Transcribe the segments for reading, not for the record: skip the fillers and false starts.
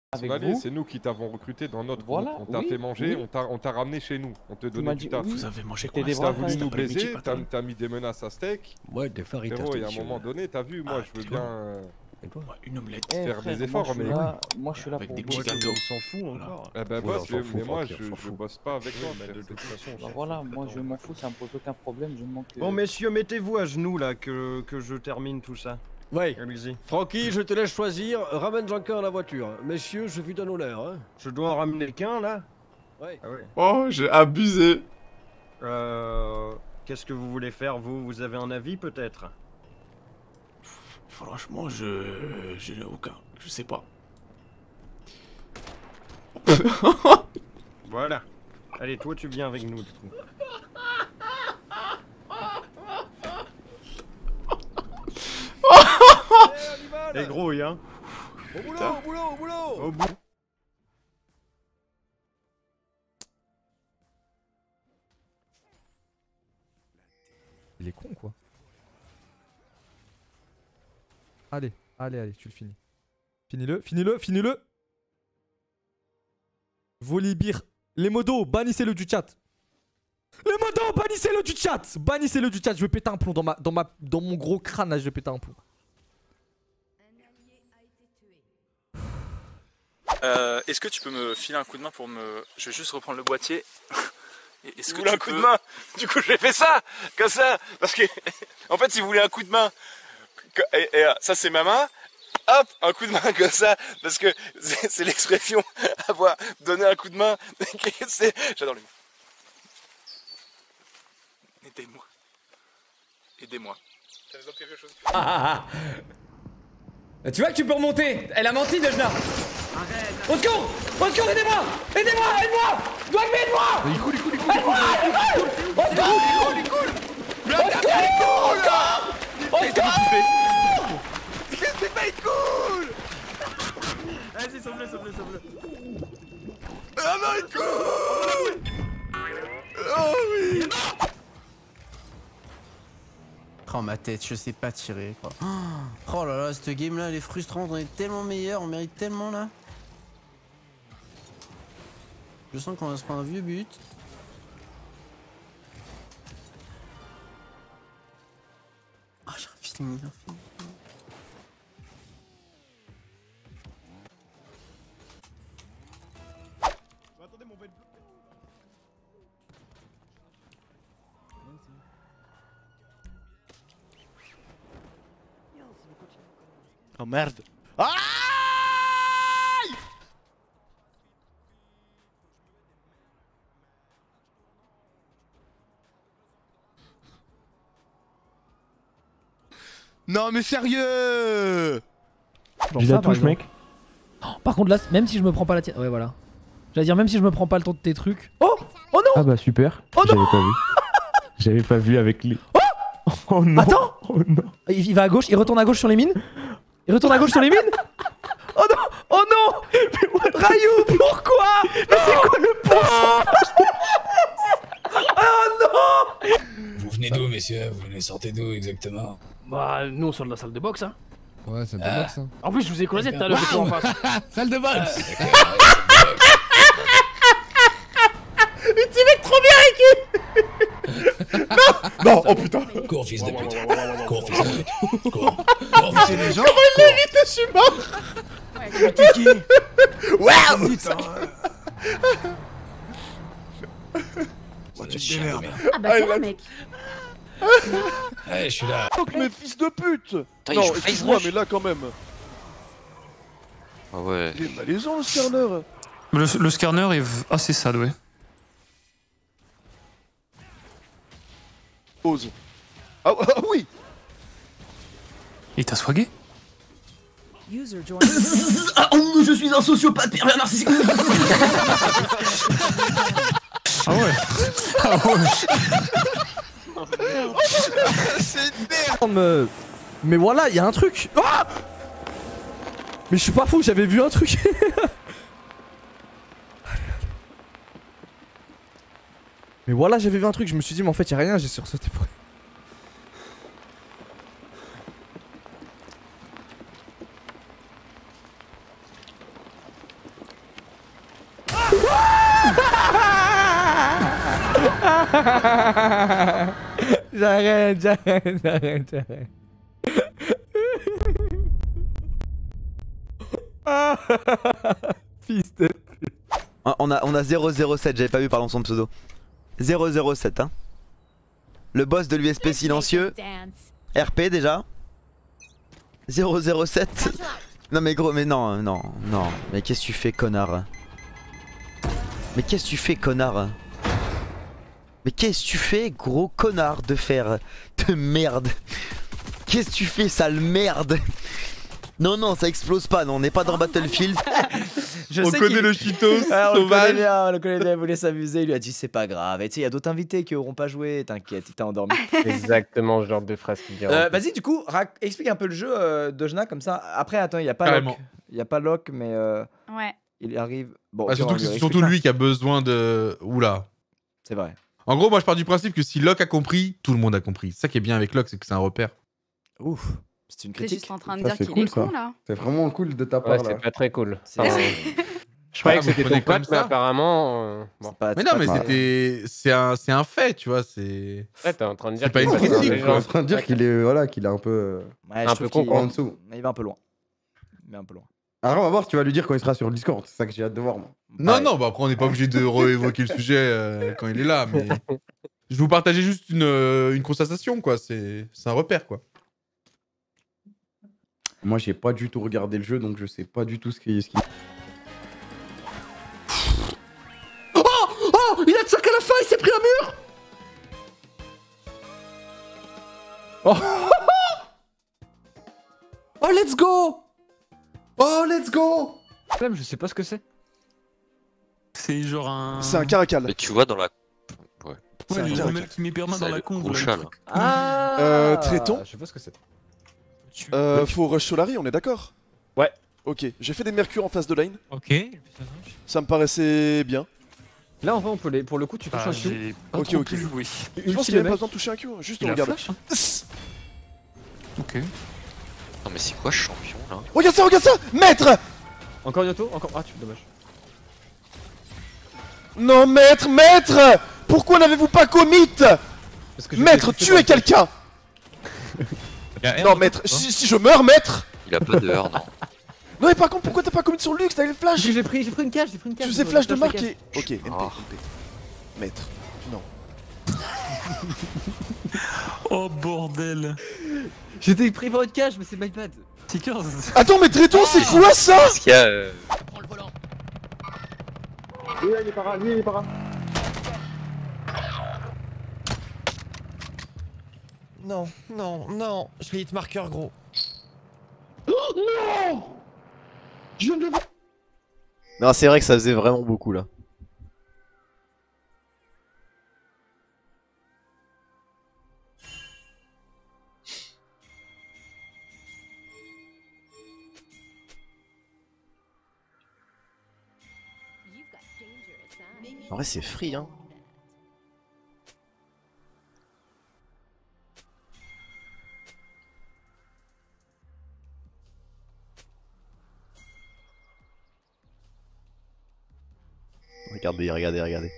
Avec Allez, vous. c'est nous qui t'avons recruté dans notre Voilà, groupe. On t'a oui, fait manger, oui. on t'a ramené chez nous. On te donnait du taf. Vous avez mangé T'es quoi? des T'as bras voulu frères. nous après-midi, baiser, pardon. t'as mis des menaces à steak. Ouais, des faritas. Frérot, il y a un moment donné, t'as vu, moi Ah, je veux tu vois. bien Et toi? Ouais, une omelette. Eh, faire frère, des efforts, moi, je suis mais là, moi je suis là Avec pour des bosser. petits gâteaux. On s'en fout encore. Eh ben Ouais, boss, on s'en fout, mais moi tranquille, on s'en je fout. bosse pas avec toi. Mais frère, de c'est toute tout. façon, Bah voilà, moi je m'en fous, ça me pose aucun problème, je manque. Bon messieurs, mettez-vous à genoux là que je termine tout ça. Ouais. Allez-y. Francky, je te laisse choisir. Ramène Jean-Claude à la voiture. Messieurs, je vous donne honneur. Hein. Je dois en ramener qu'un là? Ouais. Ah ouais. Oh, j'ai abusé. Qu'est-ce que vous voulez faire vous? Vous avez un avis peut-être? Franchement, je n'ai aucun. Je sais pas. Voilà. Allez, toi tu viens avec nous du coup. Les gros, hein. Au boulot, au boulot, au boulot. Au bout. Il est con quoi. Allez, allez, tu le finis. Finis-le, finis-le, finis-le. Volibir. Les modos, bannissez-le du chat. Les modos, bannissez-le du chat. Bannissez-le du chat. Je vais péter un plomb dans mon gros crâne là, je vais péter un plomb. Est-ce que tu peux me filer un coup de main pour me... Je vais juste reprendre le boîtier. Est-ce que tu voulais un coup de main? Du coup j'ai fait ça, comme ça, parce que en fait il voulait un coup de main. Et ça c'est ma main. Hop, un coup de main comme ça, parce que c'est l'expression avoir donné un coup de main. J'adore les mots. Aidez-moi. Aidez-moi. T'as besoin de quelque chose? Tu vois que tu peux remonter. Elle a menti, Dejna. Au secours! Au secours, aidez-moi! Aidez-moi! Aide-moi! Douane, aide-moi! Il coule, Aide-moi! Au secours! Il coule. Au secours! Qu'est-ce que c'est pas, il coule? Vas-y, sauve-le, sauve-le, sauve-le. Ah non, il coule. Oh oui. Oh ma tête, je sais pas tirer quoi. Oh là là, cette game là elle est frustrante, on est tellement meilleur, on mérite tellement là. Je sens qu'on va se prendre un vieux but. Ah j'ai un feeling, Attendez, mon bête. Oh merde. Aïe! Non mais sérieux! J'ai la touche mec. Par contre là, même si je me prends pas la tienne... Ouais voilà. J'allais dire même si je me prends pas le temps de tes trucs... Oh! Oh non! Ah bah super. Oh non! J'avais pas vu. J'avais pas vu avec les... Oh! Oh non! Attends! Oh non! Il va à gauche, il retourne à gauche sur les mines. Il retourne à gauche sur les mines. Oh non! Oh non! Rayou, pourquoi? Mais c'est quoi le pourcentage? Oh non! Vous venez d'où, messieurs? Vous venez sortez d'où exactement? Bah, nous on sort de la salle de boxe, hein. Ouais, salle de boxe, hein. En plus, je vous ai croisé tout à l'heure, j'étais en face. Salle de boxe! Mais tu mets trop bien, Ricky! Non! Oh putain! Cours, fils de pute! Cours, fils de pute! Cours! Cours, fils de pute! Comment il l'évite? Je suis mort! Mais t'es qui? Waouh! Oh, tu te démerdes! Ah bah tiens, mec. Allez, je suis là! Donc mes fils de pute! Attends, Non, il joue excuse-moi, face mais là quand même! Ah ouais. Il est malaisant le scanner! Le scanner est assez sad, ouais. Pause. Ah oui! Il t'a swagué? Ah oh, je suis un sociopathe pervers narcissique. Ah ouais. Ah ouais. C'est une merde! Mais voilà, il y a un truc. Ah! Mais je suis pas fou, j'avais vu un truc. Mais voilà, j'avais vu un truc, je me suis dit, mais en fait, y a rien, j'ai sursauté pour. J'arrête. Fils de... On a 007, j'avais pas vu pardon son pseudo. 007 hein. Le boss de l'USP silencieux. RP déjà. 007. Non mais gros mais non. Mais qu'est-ce que tu fais connard? Mais qu'est-ce que tu fais connard? Mais qu'est-ce que tu fais gros connard de fer de merde? Qu'est-ce que tu fais sale merde? Non ça explose pas, non on n'est pas dans Battlefield. On connaît le Cheetos sauvage. On le connaît bien, il voulait s'amuser, il lui a dit c'est pas grave. Et tu sais, il y a d'autres invités qui auront pas joué, t'inquiète, il t'a endormi. Exactement ce genre de phrase qu'il dit. Vas-y, du coup, explique un peu le jeu Dojna comme ça. Après, attends, il y a pas Locke. Il y a pas Locke, mais ouais. Il arrive. Bon, Bah, surtout que c'est surtout lui qui a besoin de. Oula. C'est vrai. En gros, moi je pars du principe que si Locke a compris, tout le monde a compris. C'est ça qui est bien avec Locke, c'est que c'est un repère. Ouf. C'est une T'es critique. juste en train de dire qu'il est con là. C'est vraiment cool de ta part là. C'est pas très cool. Je croyais que vous c'était prenez ton comme pote, mais ça. apparemment. Bon. Mais non, mais c'est un fait, tu vois. C'est. Ouais, t'es en train de dire C'est pas une qu'il est critique. intelligent. quoi. en train de dire qu'il est voilà qu'il est un peu Ouais, Un peu con, en dessous. Il va un peu loin. Mais un peu loin. Alors on va voir, tu vas lui dire quand il sera sur le Discord. C'est ça que j'ai hâte de voir moi. Non, bah après on n'est pas obligé de réévoquer le sujet quand il est là, mais je vous partageais juste une constatation, quoi. C'est un repère, quoi. Moi j'ai pas du tout regardé le jeu donc je sais pas du tout ce qui. Oh, il a de sac à la fin, il s'est pris un mur. Oh, oh let's go. Oh, let's go. Même, je sais pas ce que c'est. C'est genre un. C'est un caracal. Mais tu vois dans la. Ouais. Ouais, le mec qui met perma dans la con. Gros chat, là. Ah. Traiton. Je sais pas ce que c'est. Faut rush Solari, on est d'accord? Ouais. Ok, j'ai fait des mercures en face de lane. Ok. Ça me paraissait bien. Là, en vrai, on peut les... pour le coup, tu touches un Q. J'ai pas Ok, trop ok. pu jouer. Je pense qu'il avait pas besoin de toucher un Q, juste Il on a regarde. flash, hein. Ok. Non, mais c'est quoi ce champion là? Regarde ça, maître! Encore Yoto. Encore. Ah, dommage. Non, maître! Pourquoi n'avez-vous pas commit? Maître, tuez quelqu'un! Non, maître, si je meurs, maître! Il a pas de heure, non. Non, mais par contre, pourquoi t'as pas commit sur Lux? T'avais le flash! J'ai pris une cage, Tu faisais flash de marque et. Ok, MP. Maître, non. Oh bordel. J'étais pris pour une cage, mais c'est my bad. Attends, mais Traiton, c'est quoi ça? Qu'est-ce qu'il y a Prends le volant. Lui, il est pas rare, Non, je vais hit marqueur gros. Oh non! Je viens de le voir. Non, c'est vrai que ça faisait vraiment beaucoup là. En vrai, c'est free hein. Regardez.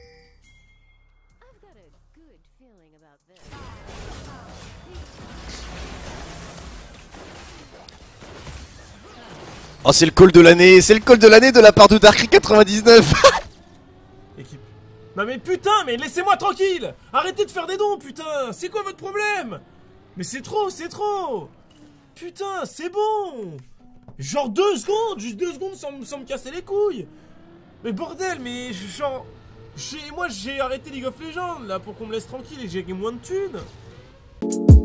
Oh, c'est le call de l'année, de la part de Darkry99. Équipe. Non mais putain, mais laissez-moi tranquille. Arrêtez de faire des dons, putain. C'est quoi votre problème? Mais c'est trop. Putain, c'est bon. Genre 2 secondes, juste 2 secondes sans me casser les couilles. Mais bordel, mais genre... Moi j'ai arrêté League of Legends là pour qu'on me laisse tranquille et que j'ai gagné moins de thunes.